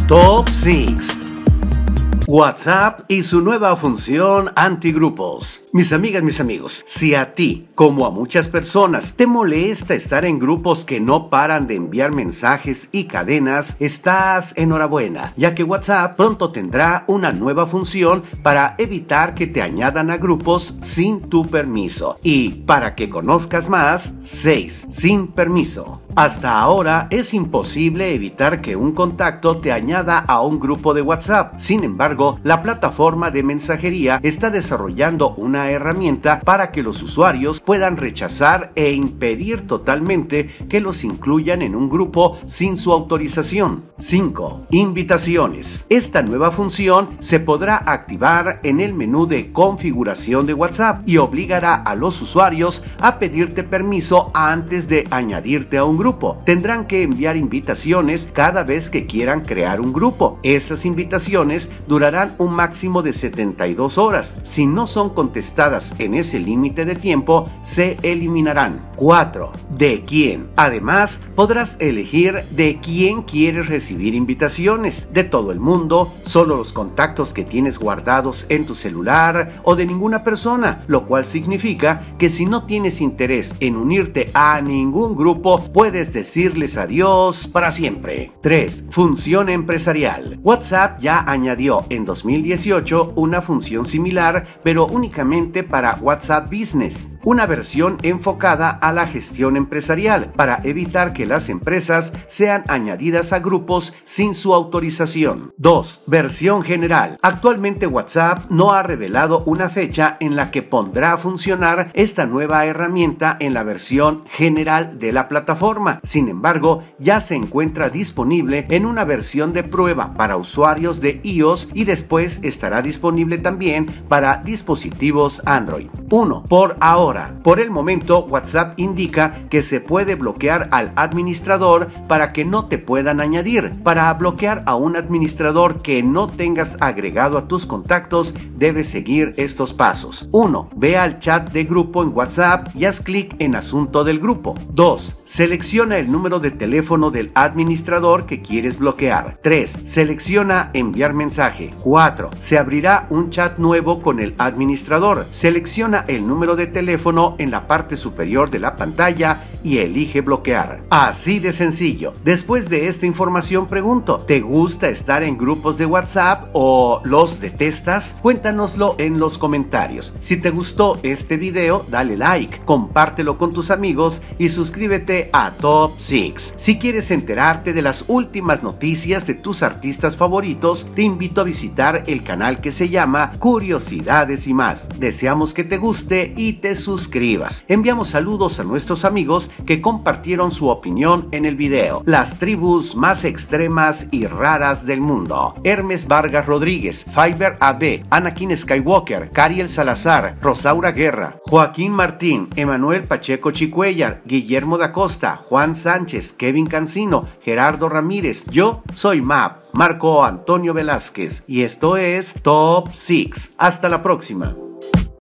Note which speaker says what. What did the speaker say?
Speaker 1: Top 6. WhatsApp y su nueva función antigrupos. Mis amigas, mis amigos, si a ti, como a muchas personas, te molesta estar en grupos que no paran de enviar mensajes y cadenas, estás enhorabuena, ya que WhatsApp pronto tendrá una nueva función para evitar que te añadan a grupos sin tu permiso. Y para que conozcas más, 6. Sin permiso. Hasta ahora es imposible evitar que un contacto te añada a un grupo de WhatsApp. Sin embargo, la plataforma de mensajería está desarrollando una herramienta para que los usuarios puedan rechazar e impedir totalmente que los incluyan en un grupo sin su autorización. 5. Invitaciones. Esta nueva función se podrá activar en el menú de configuración de WhatsApp y obligará a los usuarios a pedirte permiso antes de añadirte a un grupo. Tendrán que enviar invitaciones cada vez que quieran crear un grupo. Estas invitaciones durarán un máximo de 72 horas. Si no son contestadas en ese límite de tiempo, se eliminarán. 4. ¿De quién? Además, podrás elegir de quién quieres recibir invitaciones. De todo el mundo, solo los contactos que tienes guardados en tu celular o de ninguna persona, lo cual significa que si no tienes interés en unirte a ningún grupo, puedes decirles adiós para siempre. 3. Función empresarial. WhatsApp ya añadió en 2018 una función similar, pero únicamente para WhatsApp Business, una versión enfocada a la gestión empresarial para evitar que las empresas sean añadidas a grupos sin su autorización. 2. Versión general. Actualmente WhatsApp no ha revelado una fecha en la que pondrá a funcionar esta nueva herramienta en la versión general de la plataforma. Sin embargo, ya se encuentra disponible en una versión de prueba para usuarios de iOS y después estará disponible también para dispositivos Android. 1. Por ahora. Por el momento, WhatsApp indica que se puede bloquear al administrador para que no te puedan añadir. Para bloquear a un administrador que no tengas agregado a tus contactos, debes seguir estos pasos. 1. Ve al chat de grupo en WhatsApp y haz clic en asunto del grupo. 2. Selecciona el número de teléfono del administrador que quieres bloquear. 3. Selecciona enviar mensaje. 4. Se abrirá un chat nuevo con el administrador. Selecciona el número de teléfono en la parte superior de la pantalla y elige bloquear. Así de sencillo. Después de esta información pregunto, ¿te gusta estar en grupos de WhatsApp o los detestas? Cuéntanoslo en los comentarios. Si te gustó este video, dale like, compártelo con tus amigos y suscríbete a Top 6. Si quieres enterarte de las últimas noticias de tus artistas favoritos, te invito a visitar el canal que se llama Curiosidades y más. Deseamos que te guste y te suscribas. Enviamos saludos a nuestros amigos que compartieron su opinión en el video. Las tribus más extremas y raras del mundo. Hermes Vargas Rodríguez, Fiverr AB, Anakin Skywalker, Cariel Salazar, Rosaura Guerra, Joaquín Martín, Emanuel Pacheco Chicuellar, Guillermo da Costa, Juan Sánchez, Kevin Cancino, Gerardo Ramírez. Yo soy Map, Marco Antonio Velázquez, y esto es Top 6. Hasta la próxima.